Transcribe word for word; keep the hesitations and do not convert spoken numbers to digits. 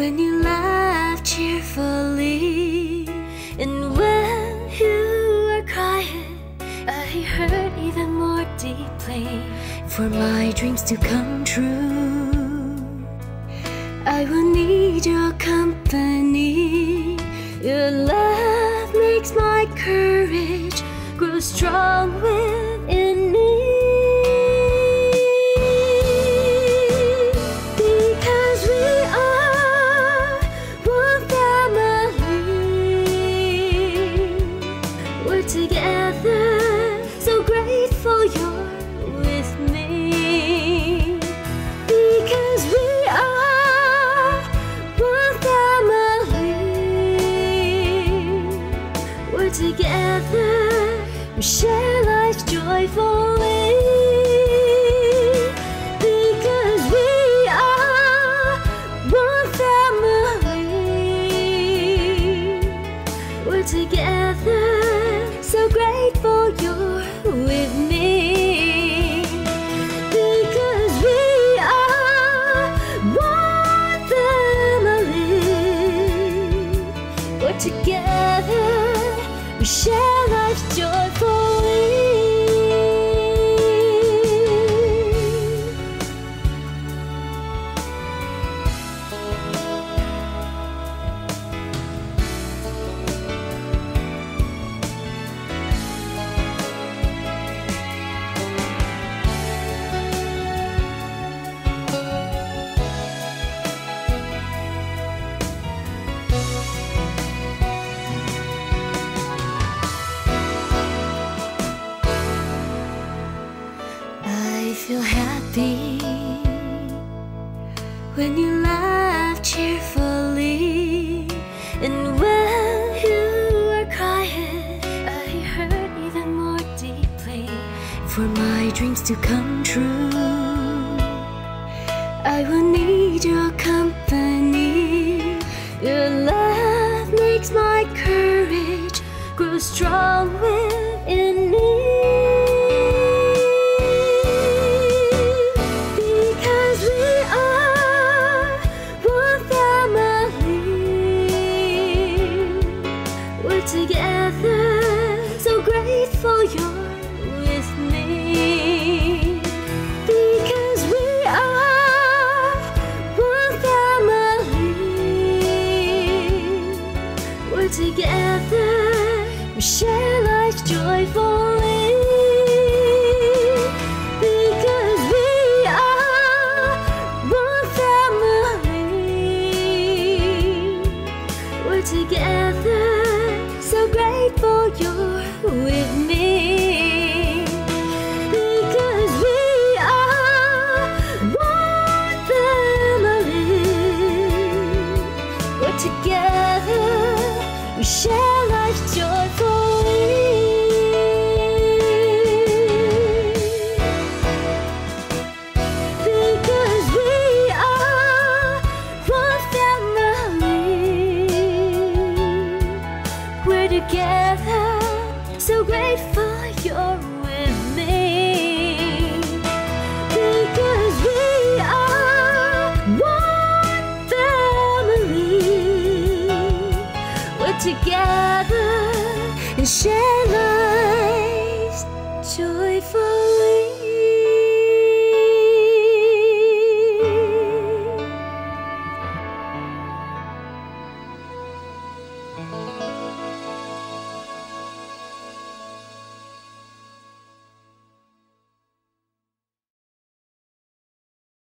when you laugh cheerfully, and when you are crying, I hurt even more deeply. For my dreams to come true, I will need your company. Your love makes my courage grow strong within me. Because we are one family, we're together, so grateful you're with me. Because we are one family, we're together, we share life joyfully. Because we are one family, we're together, so grateful you're with me. Because we are one family, we're together, we share life joyfully. I feel happy when you laugh cheerfully, and when you are crying, I hurt even more deeply. For my dreams to come true, I will need your company. Your love makes my courage grow strong within me. Together, so grateful you're with me. Because we are one family, we're together, we share life joyfully. Because we are one family, we're together, so grateful you're with me. Because we are one family, we're together, we share life joyfully. Because we are one family, we're together, so grateful you're with me. Because we are one family, we're together and share life joyfully.